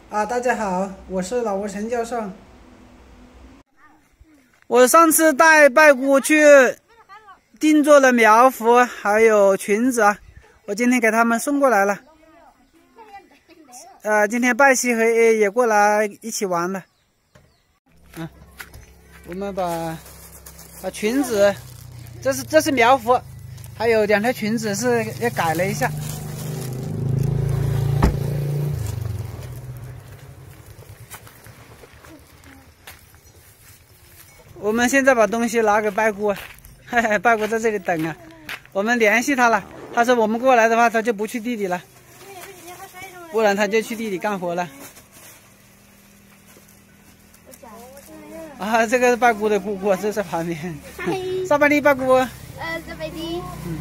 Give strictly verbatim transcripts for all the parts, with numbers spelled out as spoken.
啊，大家好，我是老吴陈教授。我上次带拜姑去定做了苗服，还有裙子啊，我今天给他们送过来了。呃，今天拜西和 A 也过来一起玩了。嗯，我们把把裙子，这是这是苗服，还有两条裙子是也改了一下。 我们现在把东西拿给拜姑，嘿嘿，拜姑在这里等啊。我们联系他了，他说我们过来的话，他就不去地里了，不然他就去地里干活了。啊，这个是拜姑的姑姑，这在旁边。上班的拜姑。呃，上班的。嗯。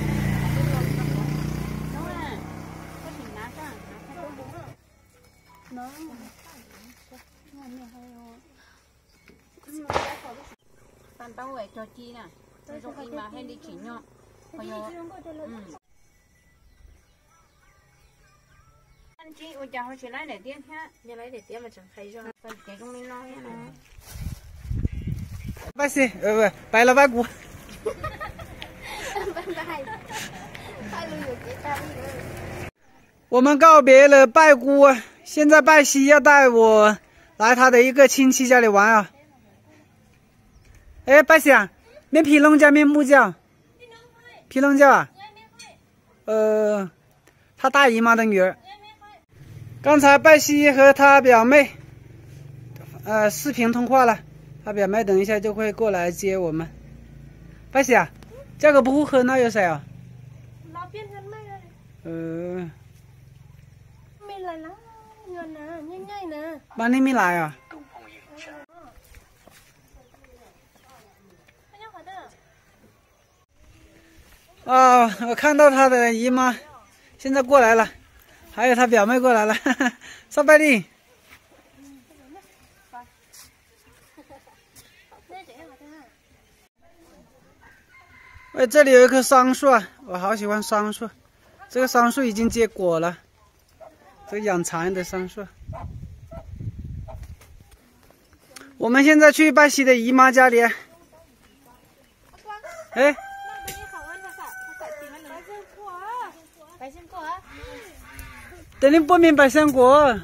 bạn tao về cho chi nè, tôi dùng im mà hay đi chỉ nhọ, phải nhọ. Anh chị, ôi chào, hồi chị lấy để tiền ha, giờ lấy để tiền mà chẳng thấy rồi, còn cái trong mình lo nha. Bye xí, ờ, bye là bye cô. Bye bye. Bye luôn rồi chị ta đi rồi. 我们告别了拜姑，现在拜西要带我来他的一个亲戚家里玩啊。 哎，拜西啊，面皮龙叫面木叫，皮龙叫啊，呃，他大姨妈的女儿。刚才拜西和他表妹，呃，视频通话了，他表妹等一下就会过来接我们。拜西啊，这个不喝那有谁啊？呃，把你没来啊？ 哦，我看到他的姨妈现在过来了，还有他表妹过来了，哈哈，上拜地。喂，这里有一棵桑树啊，我好喜欢桑树。这个桑树已经结果了，这个养蚕的桑树。我们现在去拜西的姨妈家里。哎。 等你不明白香果，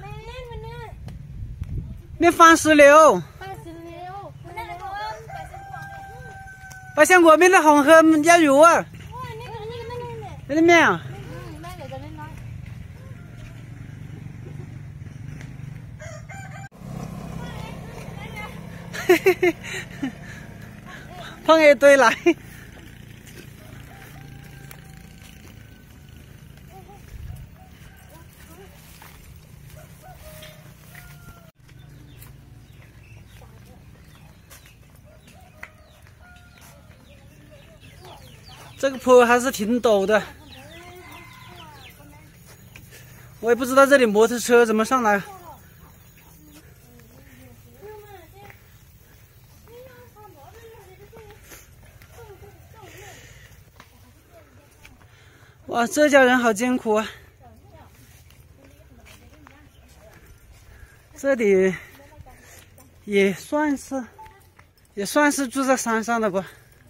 面番石榴，百香果面的红和鸭肉啊，那里面啊，嘿嘿嘿，碰一堆来。 这个坡还是挺陡的，我也不知道这里摩托车怎么上来。哇，这家人好艰苦啊！这里也算是，也算是住在山上的吧。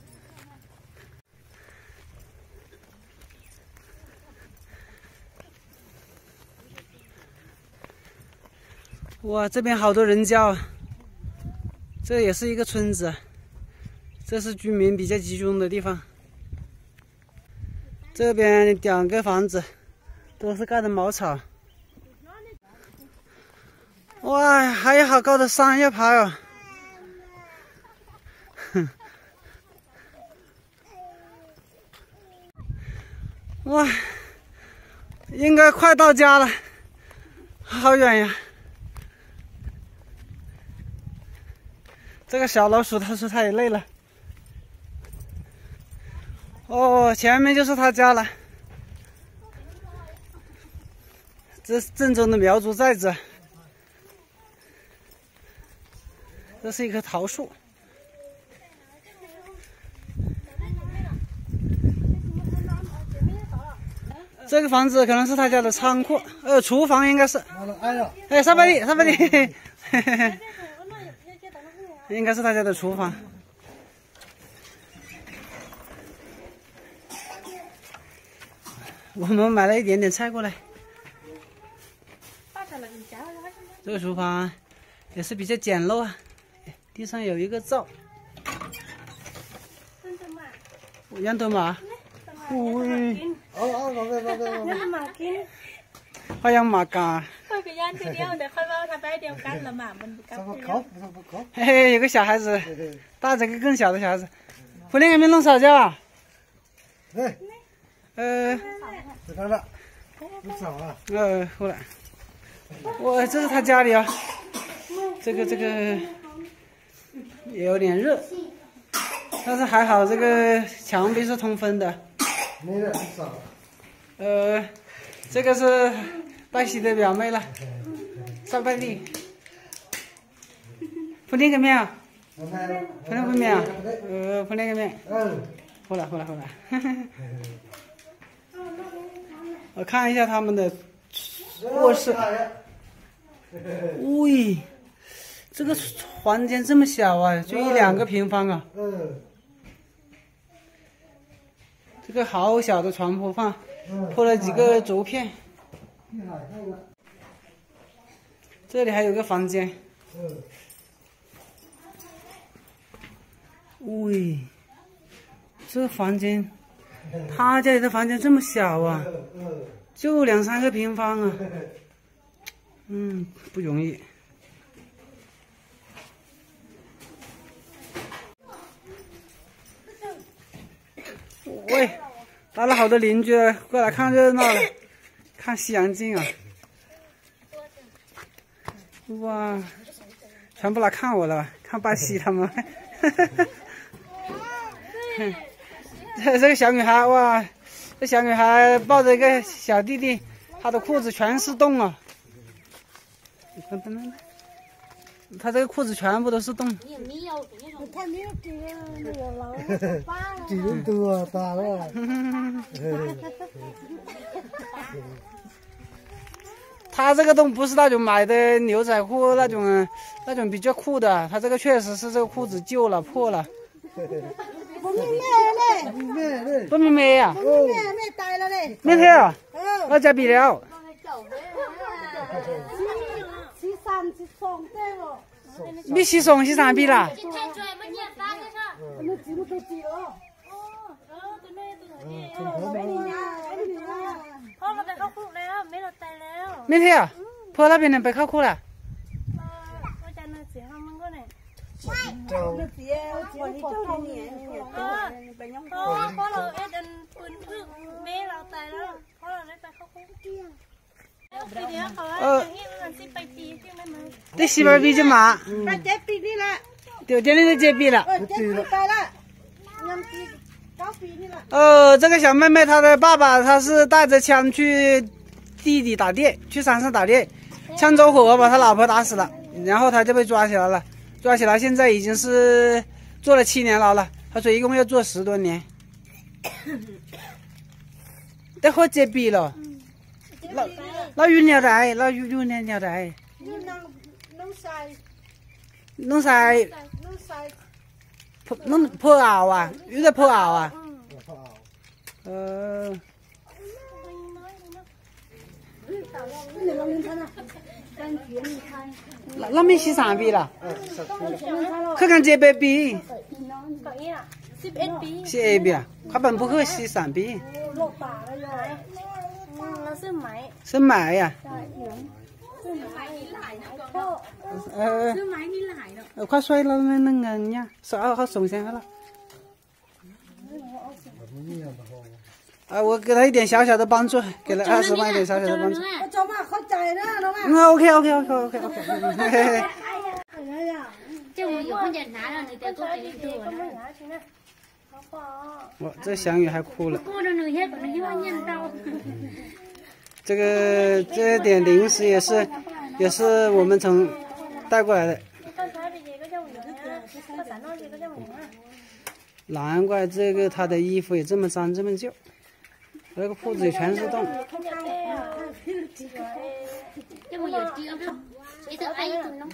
哇，这边好多人家啊！这也是一个村子，这是居民比较集中的地方。这边两个房子都是盖的茅草。哇，还有好高的山要爬哦！哼，哇，应该快到家了，好远呀！ 这个小老鼠，他说他也累了。哦，前面就是他家了。这是正宗的苗族寨子。这是一棵桃树。 这个房子可能是他家的仓库，呃，厨房应该是。 哎呀， 哎，沙巴里，沙巴里，应该是他家的厨房。我们买了一点点菜过来。这个厨房也是比较简陋啊，地上有一个灶。养多嘛？喂。 哦哦，好嘅好嘅好嘅。 เขายังหมากาค่อยไปย่านทีเดียวเดี๋ยวค่อยว่าทำได้เดียวกันละหมามันกั上บ个เดียว口，上个口。 嘿嘿，有个小孩子，带着个更小的小孩子。回来还没弄吵架啊？ 哎， 呃这看了，不少啊。 呃，后来，我这是他家里啊，这个这个也有点热，但是还好这个墙壁是通风的。 没了，不少。 呃，这个是拜喜的表妹了，上拜地。铺那个面啊？铺那个面啊？呃，铺那个面。 嗯。 后来，后来，后来。我看一下他们的卧室。喂，这个房间这么小啊，就一两个平方啊。 嗯。 这个好小的床铺放，铺了几个竹片。这里还有个房间。 嗯。 喂，这个房间，他家里的房间这么小啊，就两三个平方啊，嗯，不容易。喂，来了好多邻居过来看热闹了，看西洋镜啊！哇，全部来看我了，看巴西他们。这这个小女孩哇，这小女孩抱着一个小弟弟，她的裤子全是洞啊！等等等，她这个裤子全部都是洞。 几人多大了？ 她这个洞不是那种买的牛仔裤那种那种比较酷的，她这个确实是这个裤子旧了破了。 不明咩咩不明咩啊？ 咧？咩咩大啦咧？ 咩睇啊？我就比了。 是三是双的咯。 你洗送洗三笔啦？ 你全部都知咯。哦，俾你呀，俾你呀。 พ่อเราไปเข้าคุกแล้วไม่เราตายแล้วไม่เท่อะพอเราเป็นไปเข้าคู่ละก็จะน่าเสียห้องมันก็เนี่ยเจ้า那姐，我姐你做的年， พ่อพ่อพ่อเราเอ็ดอันปืนพึ่งแม่เราตายแล้วพ่อเราได้ไปเข้าคุกทีเดียวเขาว่าอย่างนี้มันสิไปปีที่ไม่มา对媳妇儿比较麻， 把姐比你了， 对，这里就结壁了。 呃，姐比大了，俺比高比你了。 呃，这个小妹妹她的爸爸他是带着枪去地里打猎，去山上打猎，枪走火把他老婆打死了，然后他就被抓起来了，抓起来现在已经是坐了七年牢了。他说一共要坐十多年。得好结壁了，老老有尿袋，老有有尿尿袋， 你能能晒弄晒能晒， 破弄破袄啊，有点破袄啊。呃。 你老明看了，感觉你看， 那那没洗三笔了， 你看了， 可看这百笔， ก่อนนี้อ่ะสิบเอ็ดปี洗 A 笔啊，他本不会洗三笔， 落大了呀。 เราซื้อไหม是买呀。 ซื้อไหมมีหลายนะก็呃ซื้อไหมมีหลายเนาะ呃，快摔了那那个呀，手好好松下来了。啊，我给他一点小小的帮助，给了二十万一点小小的帮助。 我做嘛好ใจนะน้อง嗯，OK OK OK OK OK。 哎呀， 这我有空间拿了，你再多给你ก็多ไม่了。 หาชิ้นนะเขาพอ我这小女孩哭了。 过了那些，可能就要念叨。 这个这点零食也是，也是我们从带过来的。 ก็ใช้ไปเยก็จะเหมือนนะภาษานอกเยก็จะเหมือนนะ难怪这个他的衣服也这么脏这么旧。 这个铺子里全是洞。 这不有鸡不？一头矮一头弄。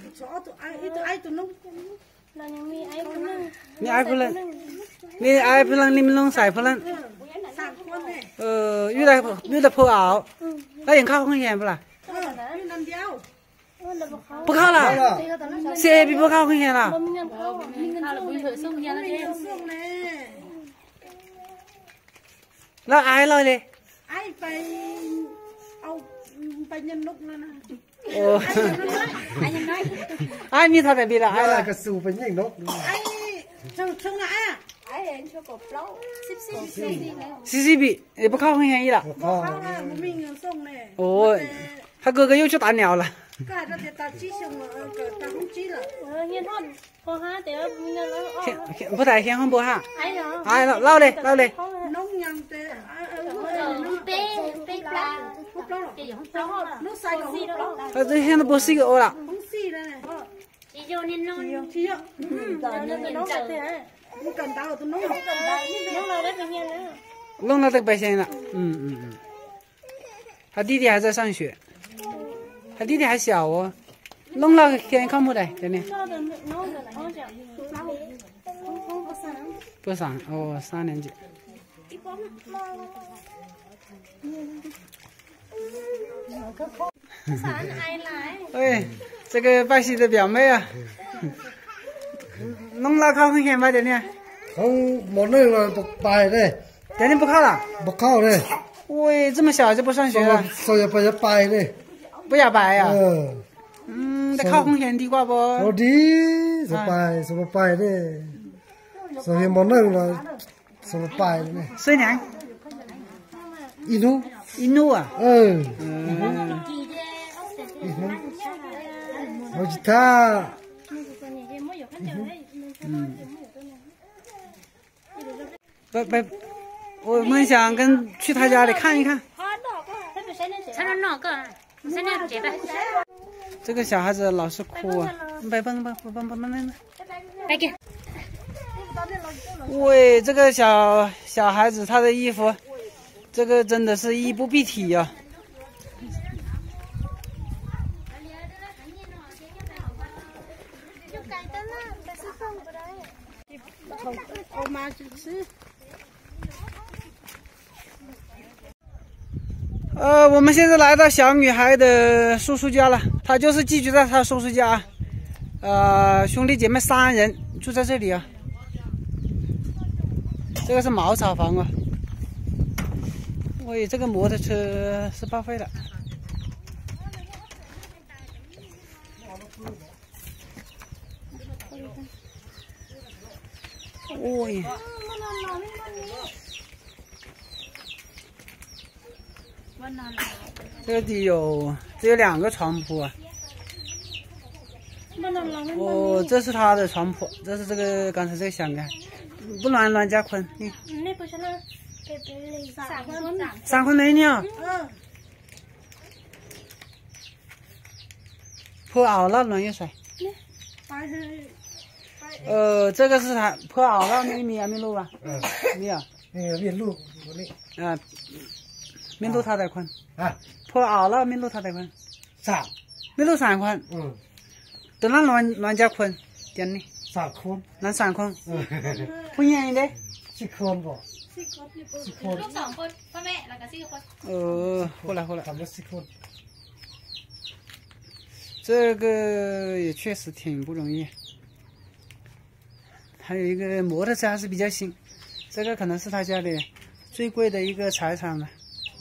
你爱不冷？你爱不冷？你们弄晒不冷？呃，遇到遇到破袄，那人靠风险不啦？不靠了，谁比不靠风险了？那挨了嘞？ 挨ไปเอาไปยันนกนั่นนะ哦，挨你他在比了，挨 ai 了。 cái sù bên nhìn nó ไอ้ช่างช่างอ่ะไอ้เห็นช่างกบเล่าสิบสี่สิบสี่แล้ว C C B 也不靠风险一了。 một เข้า kho แล้วมันมีเงินส่งเนี่ย哦，他哥哥又去打鸟了。 ก็อาจจะตัดชี้ส่งเกิดตัดห้องชี้ละเออเงี้ยทอดพอฮะเดี๋ยวมีเงินแล้วอ๋อ不带先红不哈？ ไอ้เหรอ哎，捞捞嘞，捞嘞。 น้องยังเตะเออเป้เป้ปลาทุบแล้วหรอแล้วก็น้องใส่ของทุบแล้ว他这现在不是一个鹅了。 ห้องสี่แล้วเนี่ยอีโยนี่นอนชี้เยอะเดี๋ยวน้องจะเตะมันกันดาวตัวน้องน้องเราได้ไปเงี้ยแล้ว弄到这个白线了。嗯嗯嗯。他弟弟还在上学，他弟弟还小哦，弄了先看不得，真的。 ชอบแต่น้องแต่น้องจะห้องภาษา不上哦，三年级。 ภาษาไอหลาย哎，这个拜喜的表妹啊，弄了靠风险吧，今天， không một nơi là một bài đây 今天不靠了。 một khâu đây 喂，这么小就不上学 sao 了， sao giờ phải bài đây 不要白呀、啊？ ờ 嗯，得靠风险地瓜不？ nó đi sao bài sao một bài đây sao hiện một nơi là sao một bài đây này 谁娘？ ít luôn 一怒啊？ ờ 嗯， nó chỉ tha 不不，我们想跟去他家里看一看。 ฉันนอกก็ฉันเนี่ยเจ็บไป这个小孩子老是哭啊！别蹦蹦蹦蹦蹦蹦！ ไปกิน喂，这个小小孩子他的衣服，这个真的是衣不蔽体呀、啊。 ออกมาซื้อ呃，我们现在来到小女孩的叔叔家了，她就是寄居在她叔叔家，呃，兄弟姐妹三人住在这里啊。这个是茅草房啊。喂，这个摩托车是报废了。喂。 这里有只有两个床铺啊。哦，这是他的床铺，这是这个刚才这个小女孩，不暖暖家坤，你นี่ผู้ชนะเป็นสามคน三坤美女啊， เออ破袄了暖月水。 ไปเลย呃，这个是他破袄了没米啊没路吧？ ờ 没有นี่เรียนลูกคนนี้啊，没路他在坤， อ่ะ破袄了没路他在坤， สาม没路三坤， อืม等那暖暖家坤，点呢？ สามคน那三坤， เออ不愿意的。 สี่คนบ่สี่คนลูกสองคนพ่อแม่แล้วก็สี่คน呃，后来后来。 ทำได้สี่คน这个也确实挺不容易。还有一个摩托车还是比较新，这个可能是他家里最贵的一个财产了。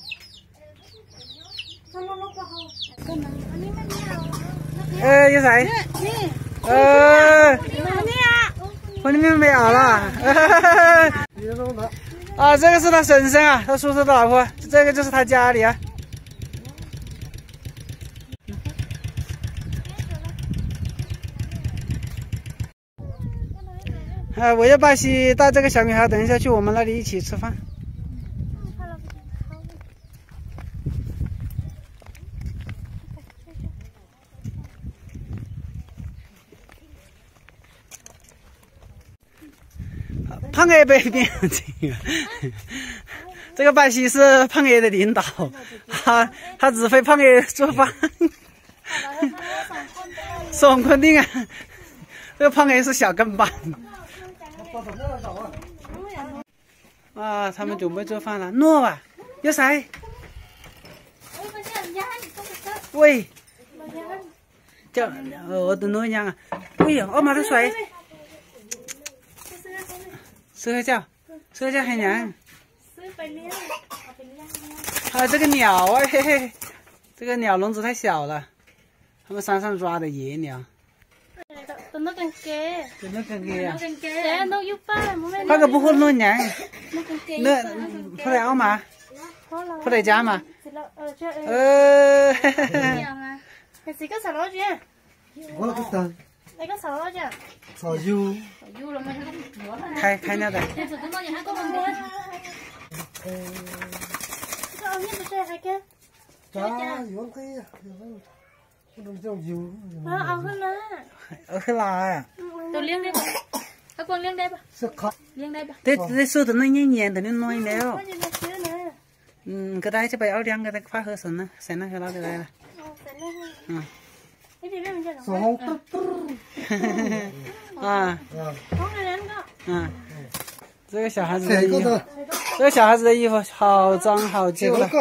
呃，有谁？呃，我里面没有了。啊，这个是他婶婶啊，他叔叔的老婆，这个就是他家里啊。 啊，我要巴西带这个小女孩，等一下去我们那里一起吃饭。胖个一百遍这个， 这个白皙是胖爷的领导，他他指挥胖爷做饭。爽肯定啊，这个胖爷是小跟班。啊，他们准备做饭了，诺啊，有谁？喂，叫我的诺娘啊，喂，我买的水，吃个觉，吃个觉很凉。还有这个鸟啊，嘿嘿，这个鸟笼子太小了，他们山上抓的野鸟。 Tụi nó cần kê. Tụi nó cần kê à? Để nó giúp ba, Phát cái bút hút luôn nhỉ? Nó, phát đại áo mà? Phát đại giá mà? Ờ... Thì chỉ có xào lót chứ? Có là cái tầng. Đây có xào lót chứ? Xào dư. Khai, khai nhau đây. Có ống nhất tôi hay kia? Chá, dư không thấy. Không trong dư. Ờ, ống hơn đó. Ở cái là à? Tôi liêng đây bà. Các con liêng đây bà. Sức khóc. Liêng đây bà. Thế, thế xưa tụi nó nhẹ nhàng tụi nó nói nếu. Có gì là chưa nè. Ừ, cái đấy chứ phải áo liang cái đấy phá hơi sẵn á. Sẽ nó hơi lâu cái đây là. Ừ. Thế thì mình chơi Sao không tức tức. À. Có người đến có. À. 这个小孩子的衣服，这个小孩子的衣服好脏好旧了。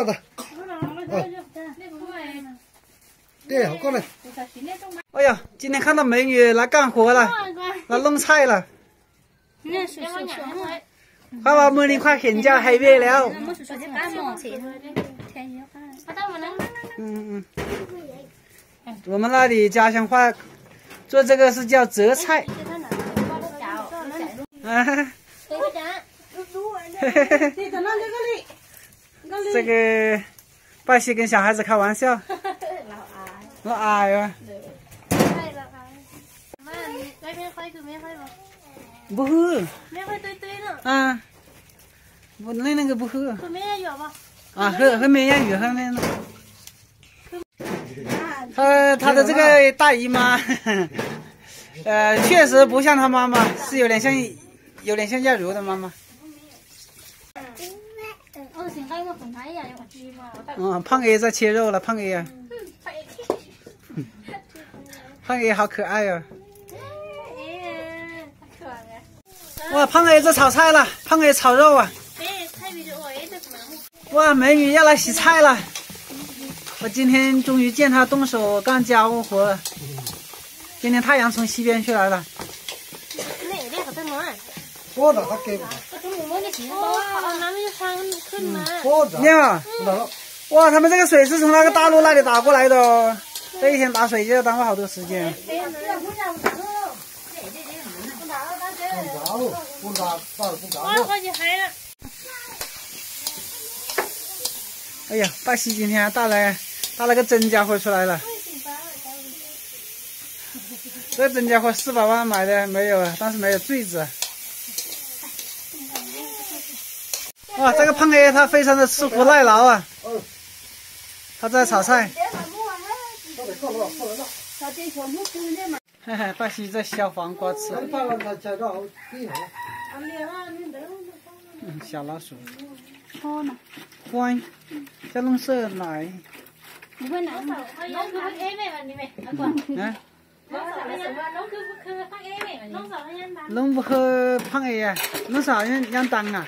对，好过来。 哎呦，今天看到美女来干活了，来弄菜了。快把茉莉快很叫黑月了。嗯嗯。我们那里家乡话做这个是叫择菜。啊。这个拜西跟小孩子开玩笑，老矮呀，不喝，啊，我那那个不喝，啊，喝喝绵羊乳，喝那个，他他的这个大姨妈，呃，确实不像他妈妈，是有点像有点像亚茹的妈妈。 嗯，胖爷在切肉了，胖爷，胖爷好可爱呀、啊！哇，胖爷在炒菜了，胖爷炒肉啊！哇，美女要来洗菜了，我今天终于见她动手干家务活了。今天太阳从西边出来了。 多的他给我。 你好，哇，他们这个水是从那个大陆那里打过来的哦，这一天打水就要耽误好多时间。哎呀，大西今天带来带了个真家伙出来了，这真家伙四百万买的没有，但是没有坠子。 哇，这个胖爷他非常的吃苦耐劳啊！他在炒菜。嘿嘿，大西在削黄瓜吃。嗯，小老鼠。乖，再弄色来。嗯。弄不喝胖爷呀？弄啥样样当啊？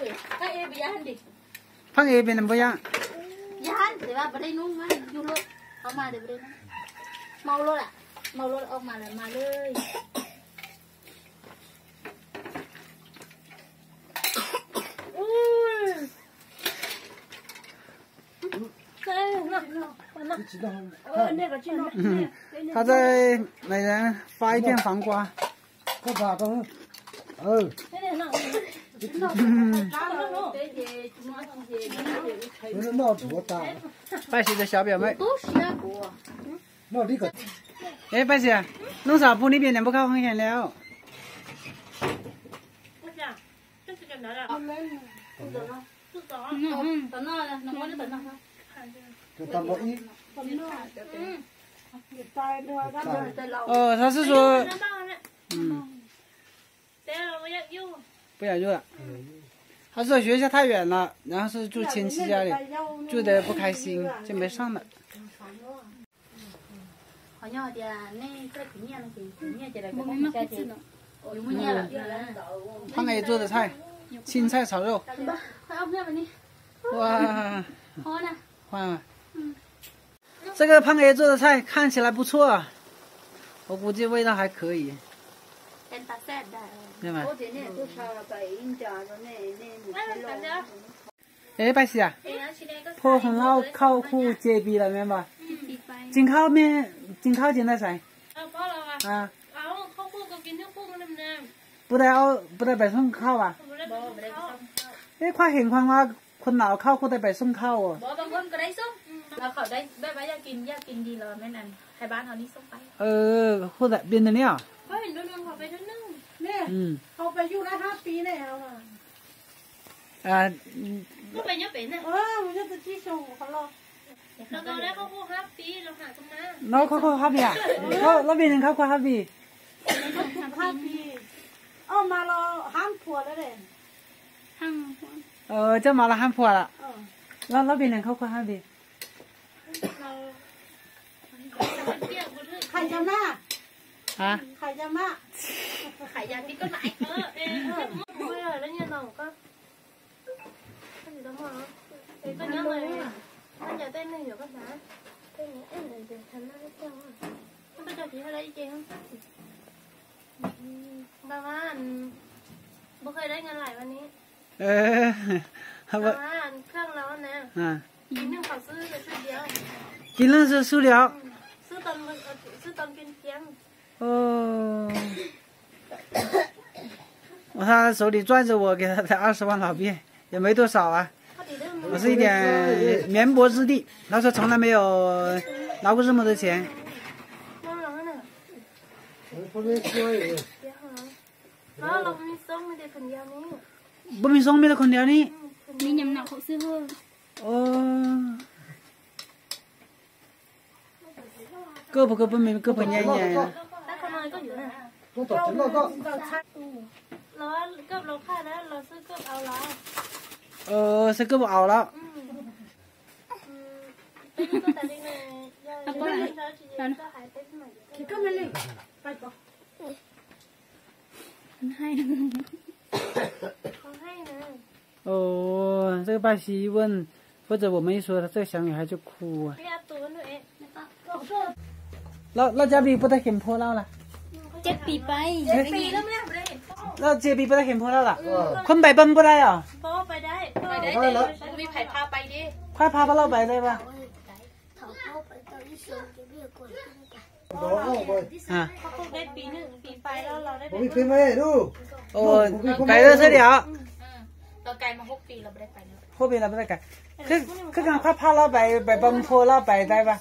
胖爷bên làm bao nhiêu? Dạ, thì ba bữa đây luôn mà, du luôn, ông mà để bữa đây, mau luôn ạ, mau luôn ông mà là màเลย. 他在那人发一片黄瓜。 干啥的？嗯。 拜喜的小表妹。 那这个。 哎，拜喜，弄啥铺那边两不靠风险了。 嗯，等到了，能我就等到他。 就当到一。 哦，他是说，嗯。 不想用了，他他说学校太远了，然后是住亲戚家里，住的不开心，就没上了。 họ nhỏ thì nên cái thứ nhà nó thì thứ nhà thì là cái món cái gì dùng mua nhà là 胖A做的菜，青菜炒肉。 快ông nhà mình đi 哇， khó nè 换了。这个胖 A 做的菜看起来不错，我估计味道还可以， em ta sẽ đã 对吗？ 哎，白喜啊，破红佬烤苦结壁了，明白？进烤面，进烤进来噻。啊。不得เอา不得ไปส่งข้าวอ่ะเอ้ยควายเห็นความว่าคนหนาวเข้าคนได้ไปส่งข้าวอ่ะ bỏ băng quân cái đấy xuống là khỏi đây bé bé gia kinh gia kinh đi rồi mấy lần hai bán họ đi xuống bay เออคนแบบเป็นเนี่ยเขาเห็นโดนๆเขาไปทั้งนึงเนี่ยเขาไปอยู่ได้ห้าปีแล้วอ่ะอ่าก็ไปเยอะเป็นน่ะเออมันจะที่ส่งเขาหรอเราตอนแรกเขาพูดห้าปีเราหาตรงนั้นน้องเขาเขาฮับบี้อ่ะเขาเราเป็นยังเขาเขาฮับบี้ห้าปีเอามาเราห้ามผัวแล้วเลยเออเจ้ามาละห้ามผัวละแล้วเราเป็นยังเขาเขาฮับบี้เราเที่ยวบนเรื่องใครจะมาฮะใครจะมาขายยาพิษก็ไหนเออเออไม่เลยแล้วเนี่ยน้องก็ก็อยู่ตรงนั้นเอ้ก็เยอะเลยมันจะเต้นหนึ่งอยู่ก็สาเต้นเอ็นเลยเดี๋ยวทำหน้าไม่เจ้ามันก็จะผีอะไรจริงบางวันบ่เคยได้เงินหลายวันนี้เออฮับบางวันเครื่องเราเนี่ยอ่ากินหนึ่งเขาซื้อไปซื้อเดียวกินเรื่องซื้อสู้แล้วซื้อตอนซื้อตอนเป็นเพียง哦，他手里攥着我给他的二十万老币，也没多少啊，我是一点绵薄之地。他说从来没有拿过这么多钱。 แล้วเรามีส้มมีแต่คนเดียวนี้不มีส่งมีแต่คนเดียวนี่มียำหนักเขาซื้อเพิ่มโอ้ก็不ก็不มีก็不ใหญ่ใหญ่แต่คนน้อยก็อยู่นะเราก็เราเกือบเราค่าแล้วเราซื้อเกือบเอาแล้วเออซื้อก็บ่เอาแล้วไปนี่ก็แต่ได้เงินแล้วก็ก็หายไปที่ไหนคิดก็ไม่เลยไปต่อให้เขาให้นะ哦，这个巴西问，或者我们一说，他这个小女孩就哭啊。 พี่อาตัวนู่นเองเราเราจะบี不得เห็นพ่อเราล่ะเจ็ดปีไปปีแล้วไม่ได้ไม่ได้เราเจบี不得เห็นพ่อเราล่ะคนไปเบิ้มบ่ได้อ่ะเพราะไปได้ไปได้เลยมีไผ่พาไปดิ快พาพวกเราไปได้ป่ะอ่ะเขาคงได้ปีหนึ่งปีไปแล้วเราได้ผมมีเพลงไหมดูโอ้ไปเรื่อยๆเดี๋ยวเราไกลมาหกปีเราไม่ได้ไปแล้วพวกพี่เราไม่ได้กันคือคือการพาเราไปไปเบิ้มพ่อเราไปได้ป่ะ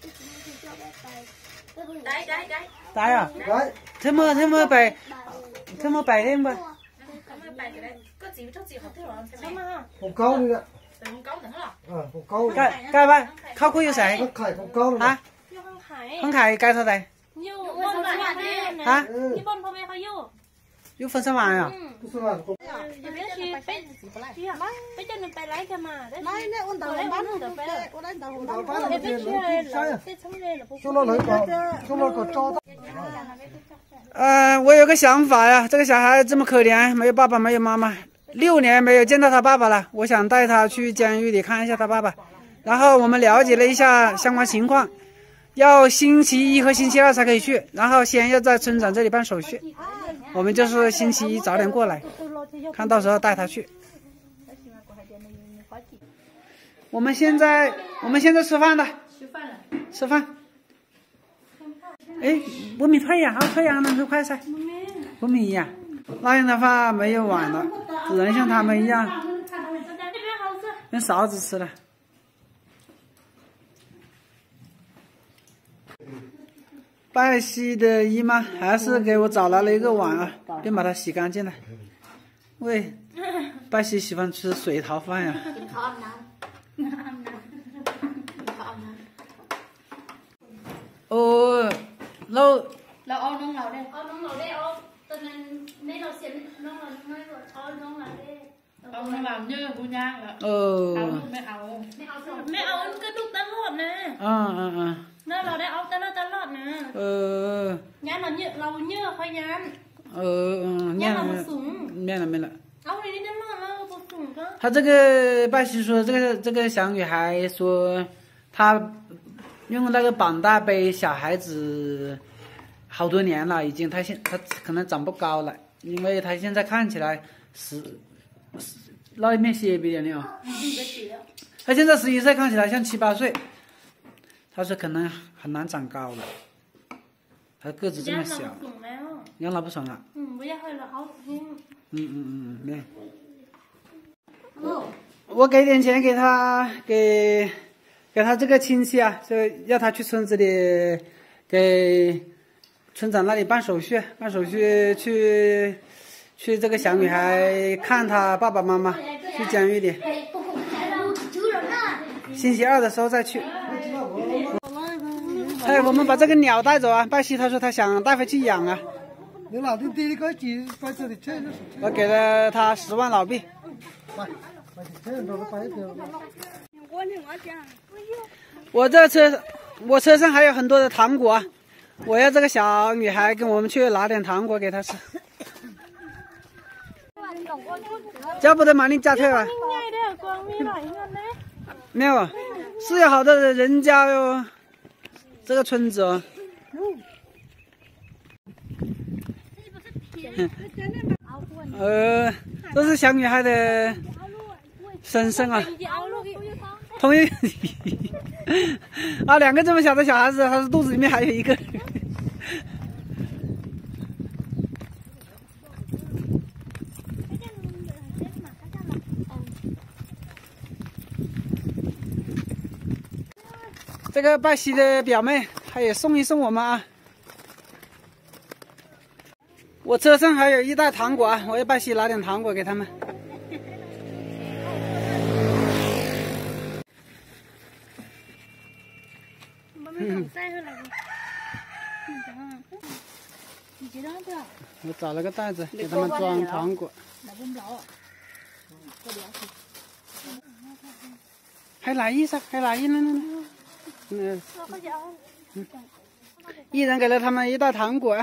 ได้ได้ได้ได้อ่ะได้เธอเมื่อเธอเมื่อไปเธอเมื่อไปได้ป่ะก็ไม่ไปก็ได้ก็จีบเจ้าจีบเขาที่ร้อนใช่ไหมใช่ไหมผมเก้านี่แหละแต่มึงเก้าถึงเท่าไหร่อ่าผมเก้าใกล้ใกล้ป่ะเขาคุยอยู่ไหนก็ไข่ผมเก้าเลยฮะอยู่ข้างไข่ห้องขายไกลเท่าไหร่อยู่บนพ่อแม่นะฮะที่บนพ่อแม่เขาอยู่อยู่ฝนสว่างอ่ะผู้สมัครผมอย่าไปชี้ไปชี้อ่ะไปจนไปไล่กันมาได้ไม่เนี่ยอุ่นตาบ้านอุ่นตาบ้านอุ่นตาบ้านเอฟเอชเลยเหรอไปช่างเลยเหรอช่วงเราเลยก็ช่วงเราก็จ้อ呃，我有个想法呀，这个小孩这么可怜，没有爸爸，没有妈妈，六年没有见到他爸爸了，我想带他去监狱里看一下他爸爸。然后我们了解了一下相关情况，要星期一和星期二才可以去，然后先要在村长这里办手续。我们就是星期一早点过来，看到时候带他去。我们现在我们现在吃饭了， 吃饭了吃饭。哎，不米退呀，好退呀，能吃快菜。不米呀，那样的话没有碗了，只能像他们一样用勺子吃了。拜西的姨妈还是给我找来了一个碗啊，并把它洗干净了。喂，拜西喜欢吃水桃饭呀。 กินข้าวอาบน้ำอาบน้ำข้าวอาบน้ำโอ้เราเราเอาน้องเราได้เอาน้องเราได้เอาตอนนั้นในเราเสียน้องเราไม่หมดเอาน้องเราได้อเอาแบบเยอะกูยากแล้วเออเอาลูกไม่เอาไม่เอากระดูกตลอดนะอ่าอ่าอ่านั่นเราได้เอาตลอดตลอดนะเออยันเราเยอะเราเยอะเขายันเออ嗯ยันเราสูง面了没了。 เอาในนี้ได้มากแล้วตัวสูงก็他这个拜西说，这个这个小女孩说，她用那个绑带背小孩子好多年了，已经她现她可能长不高了，因为她现在看起来十十那一面斜边的了。她现在十一岁，看起来像七八岁。她说可能很难长高了，她个子这么小， สูงแล้ว养老不爽了。 อืมไม่อยากให้เราเอาทิ้ง嗯嗯嗯嗯，没。我给点钱给他，给给他这个亲戚啊，就要他去村子里给村长那里办手续，办手续去去这个小女孩看她爸爸妈妈，去监狱里。星期二的时候再去。哎，我们把这个鸟带走啊！拜西他说他想带回去养啊。 你老弟弟个几把这里这我给了他十万老币。我这车，我车上还有很多的糖果，我要这个小女孩跟我们去拿点糖果给她吃。叫不得马上加退吧？没有，是有好多的人家哟，这个村子哦。呃，这是小女孩的身上啊，同一啊，两个这么小的小孩子，她是肚子里面还有一个。这个拜西的表妹，她也送一送我们啊。我车上还有一袋糖果啊，我要拜西拿点糖果给他们。嗯，我找了个袋子给他们装糖果。还来一噻，还来一呢呢呢。嗯，嗯，一人给了他们一袋糖果。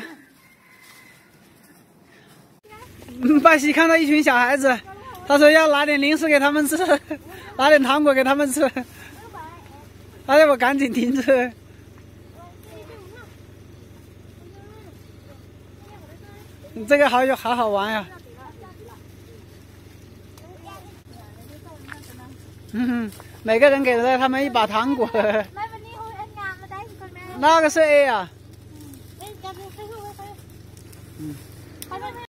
拜西看到一群小孩子，他说要拿点零食给他们吃，拿点糖果给他们吃。哎呀，我赶紧停车。这个好有好好玩呀！嗯哼，每个人给了他们一把糖果。那个是 A 啊。嗯。